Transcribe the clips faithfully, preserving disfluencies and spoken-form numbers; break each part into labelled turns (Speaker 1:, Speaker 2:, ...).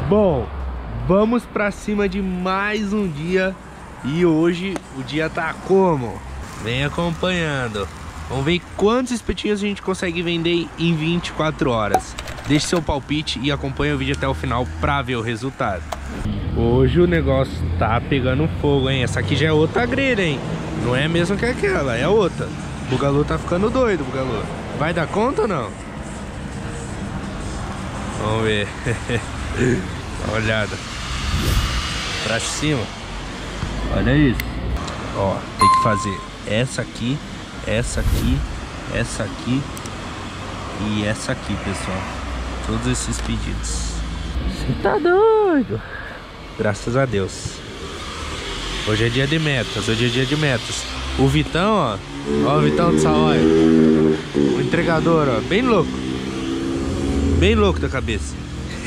Speaker 1: Bom, vamos pra cima de mais um dia. E hoje o dia tá como? Vem acompanhando. Vamos ver quantos espetinhos a gente consegue vender em vinte e quatro horas. Deixe seu palpite e acompanhe o vídeo até o final pra ver o resultado. Hoje o negócio tá pegando fogo, hein? Essa aqui já é outra grelha, hein? Não é a mesma que aquela, é outra. O Bugalu tá ficando doido, Bugalu. Vai dar conta ou não? Vamos ver. Dá uma olhada. Pra cima. Olha isso. Ó, tem que fazer essa aqui, essa aqui, essa aqui e essa aqui, pessoal. Todos esses pedidos. Você tá doido? Graças a Deus. Hoje é dia de metas, hoje é dia de metas. O Vitão, ó. Ó o Vitão do Saóia. O entregador, ó. Bem louco. Bem louco da cabeça.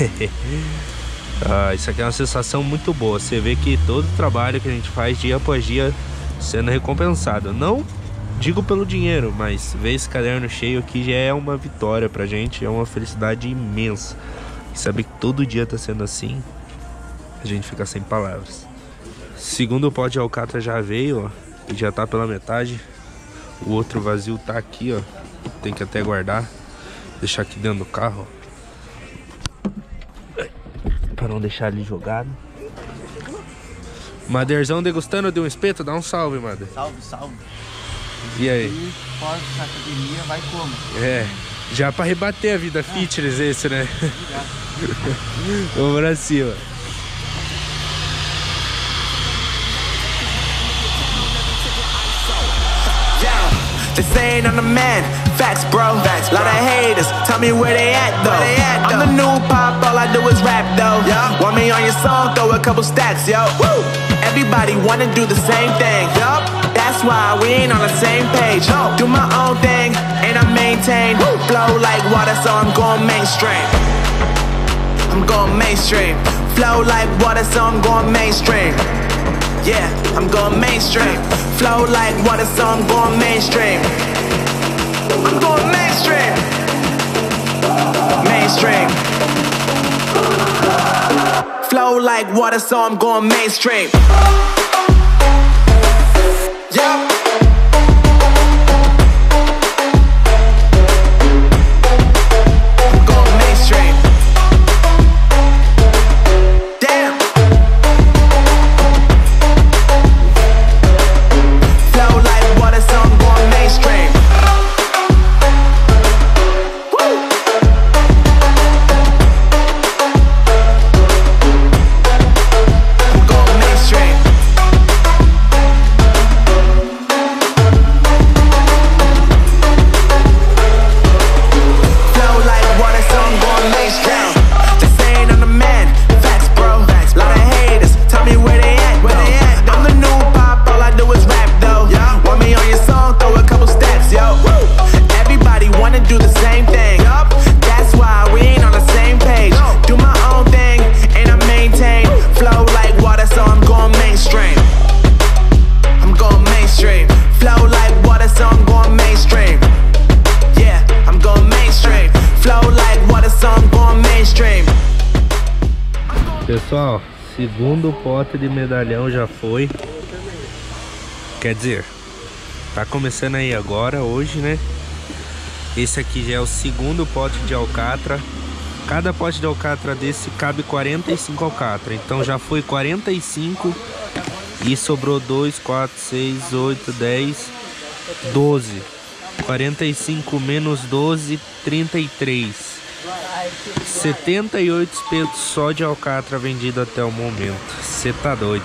Speaker 1: Ah, isso aqui é uma sensação muito boa. Você vê que todo o trabalho que a gente faz dia após dia sendo recompensado. Não digo pelo dinheiro, mas ver esse caderno cheio aqui já é uma vitória pra gente. É uma felicidade imensa. E saber que todo dia tá sendo assim, a gente fica sem palavras. Segundo o pote de alcatra já veio, ó, e já tá pela metade. O outro vazio tá aqui, ó. Tem que até guardar. Deixar aqui dentro do carro, ó, pra não deixar ali jogado. Maderzão degustando de um espeto. Dá um salve, Mader.
Speaker 2: Salve, salve.
Speaker 1: E aí?
Speaker 2: E fora da academia, vai como?
Speaker 1: É, já pra rebater a vida fitness esse, né? Vamos pra cima.
Speaker 3: They saying I'm the man, facts bro, facts, lot of haters, tell me where they at though, they at, I'm the new pop, all I do is rap though, yeah. Want me on your song, throw a couple stacks, yo. Woo. Everybody wanna do the same thing, yup. That's why we ain't on the same page, no. Do my own thing, and I maintain, Woo. Flow like water, so I'm going mainstream. I'm going mainstream, flow like water, so I'm going mainstream. Yeah, I'm going mainstream. Flow like water, so I'm going mainstream. I'm going mainstream. Mainstream. Flow like water, so I'm going mainstream. Yeah.
Speaker 1: Pessoal, segundo pote de medalhão já foi. Quer dizer, tá começando aí agora, hoje, né? Esse aqui já é o segundo pote de alcatra. Cada pote de alcatra desse cabe quarenta e cinco alcatra. Então já foi quarenta e cinco. E sobrou dois, quatro, seis, oito, dez, doze. quarenta e cinco menos doze, trinta e três. setenta e oito espetos só de alcatra vendido até o momento. Você tá doido.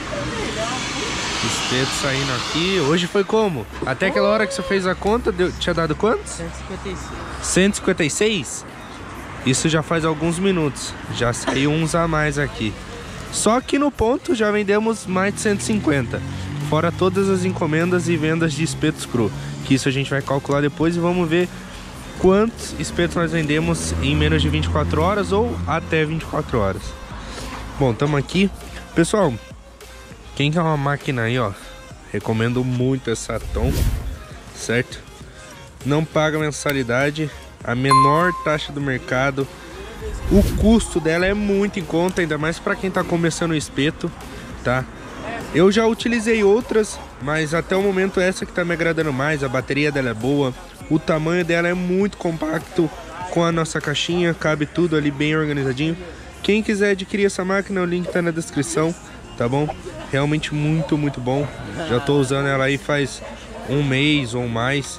Speaker 1: Espeto saindo aqui. Hoje foi como? Até aquela hora que você fez a conta, deu, tinha dado quantos?
Speaker 2: cento e cinquenta e seis.
Speaker 1: cento e cinquenta e seis? Isso já faz alguns minutos. Já saiu uns a mais aqui. Só que no ponto já vendemos mais de cento e cinquenta. Fora todas as encomendas e vendas de espetos cru. Que isso a gente vai calcular depois e vamos ver quantos espetos nós vendemos em menos de vinte e quatro horas ou até vinte e quatro horas. Bom, estamos aqui. Pessoal, quem quer uma máquina aí, ó, recomendo muito essa Atom, certo? Não paga mensalidade, a menor taxa do mercado, O custo dela é muito em conta, ainda mais para quem tá começando o espeto, tá? Eu já utilizei outras, mas até o momento essa que tá me agradando mais. A bateria dela é boa, o tamanho dela é muito compacto com a nossa caixinha, cabe tudo ali bem organizadinho. Quem quiser adquirir essa máquina, o link tá na descrição, tá bom? Realmente muito, muito bom. Já tô usando ela aí faz um mês ou mais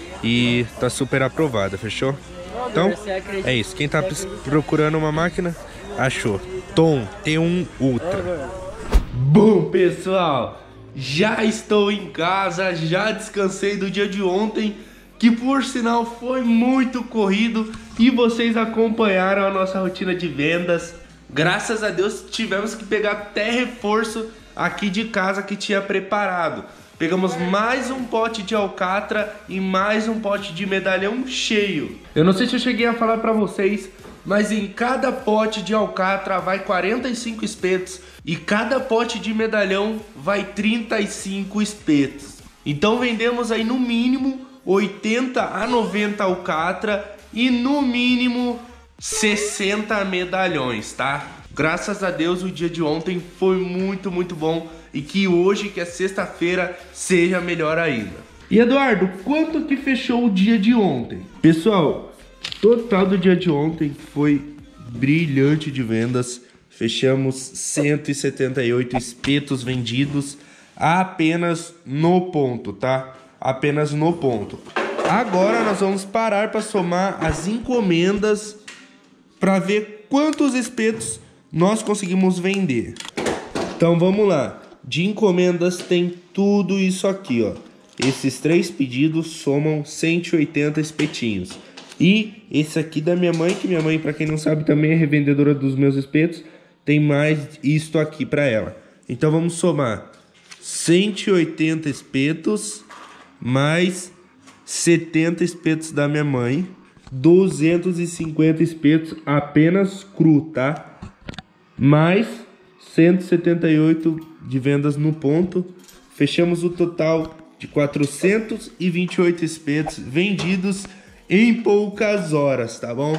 Speaker 1: e tá super aprovada, fechou? Então, é isso. Quem tá procurando uma máquina, achou. Tom T um Ultra. Bom, pessoal, já estou em casa, já descansei do dia de ontem, que por sinal foi muito corrido, e vocês acompanharam a nossa rotina de vendas. Graças a Deus tivemos que pegar até reforço aqui de casa que tinha preparado. Pegamos mais um pote de alcatra e mais um pote de medalhão cheio. Eu não sei se eu cheguei a falar pra vocês, mas em cada pote de alcatra vai quarenta e cinco espetos e cada pote de medalhão vai trinta e cinco espetos. Então vendemos aí no mínimo oitenta a noventa alcatra e no mínimo sessenta medalhões, tá? Graças a Deus o dia de ontem foi muito, muito bom, e que hoje, que é sexta-feira, seja melhor ainda. E Eduardo, quanto que fechou o dia de ontem? Pessoal, total do dia de ontem foi brilhante de vendas. Fechamos cento e setenta e oito espetos vendidos apenas no ponto, tá? Apenas no ponto. Agora nós vamos parar para somar as encomendas para ver quantos espetos nós conseguimos vender. Então vamos lá. De encomendas tem tudo isso aqui, ó. Esses três pedidos somam cento e oitenta espetinhos. E esse aqui da minha mãe, que minha mãe, para quem não sabe, também é revendedora dos meus espetos, tem mais isto aqui para ela. Então vamos somar cento e oitenta espetos mais setenta espetos da minha mãe, duzentos e cinquenta espetos apenas cru, tá? Mais cento e setenta e oito de vendas no ponto. Fechamos o total de quatrocentos e vinte e oito espetos vendidos em poucas horas, tá bom?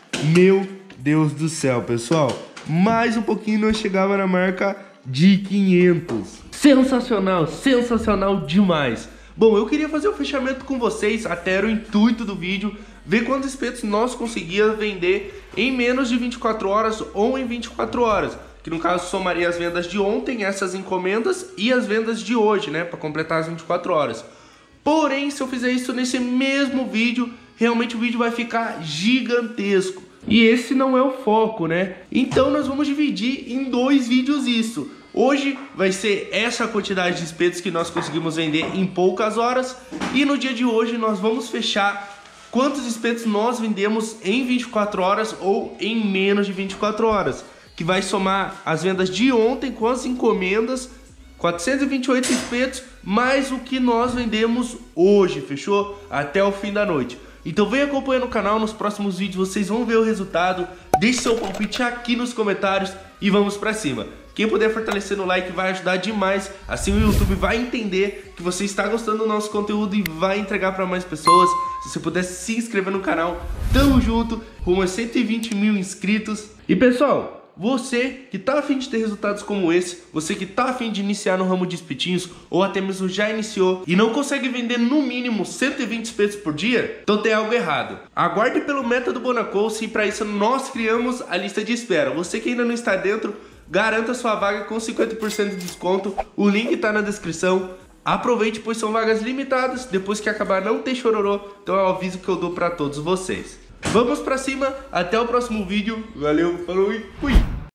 Speaker 1: Meu Deus do céu, pessoal. Mais um pouquinho nós chegava na marca de quinhentos. Sensacional, sensacional demais. Bom, eu queria fazer o fechamento com vocês, até era o intuito do vídeo, ver quantos espetos nós conseguíamos vender em menos de vinte e quatro horas ou em vinte e quatro horas. Que no caso somaria as vendas de ontem, essas encomendas e as vendas de hoje, né? Para completar as vinte e quatro horas. Porém, se eu fizer isso nesse mesmo vídeo, realmente o vídeo vai ficar gigantesco. E esse não é o foco, né? Então nós vamos dividir em dois vídeos isso. Hoje vai ser essa quantidade de espetos que nós conseguimos vender em poucas horas. E no dia de hoje nós vamos fechar quantos espetos nós vendemos em vinte e quatro horas ou em menos de vinte e quatro horas. Que vai somar as vendas de ontem com as encomendas, quatrocentos e vinte e oito espetos, mais o que nós vendemos hoje, fechou? Até o fim da noite. Então vem acompanhando o canal, nos próximos vídeos vocês vão ver o resultado. Deixe seu palpite aqui nos comentários e vamos pra cima. Quem puder fortalecer no like vai ajudar demais, assim o YouTube vai entender que você está gostando do nosso conteúdo e vai entregar para mais pessoas. Se você puder se inscrever no canal, tamo junto, rumo a cento e vinte mil inscritos. E pessoal, você que tá a fim de ter resultados como esse, você que tá a fim de iniciar no ramo de espetinhos ou até mesmo já iniciou e não consegue vender no mínimo cento e vinte espetos por dia, então tem algo errado. Aguarde pelo método Bonacourse e para isso nós criamos a lista de espera. Você que ainda não está dentro, garanta sua vaga com cinquenta por cento de desconto, o link tá na descrição. Aproveite, pois são vagas limitadas, depois que acabar não tem chororô, então é o aviso que eu dou para todos vocês. Vamos pra cima, até o próximo vídeo, valeu, falou e fui!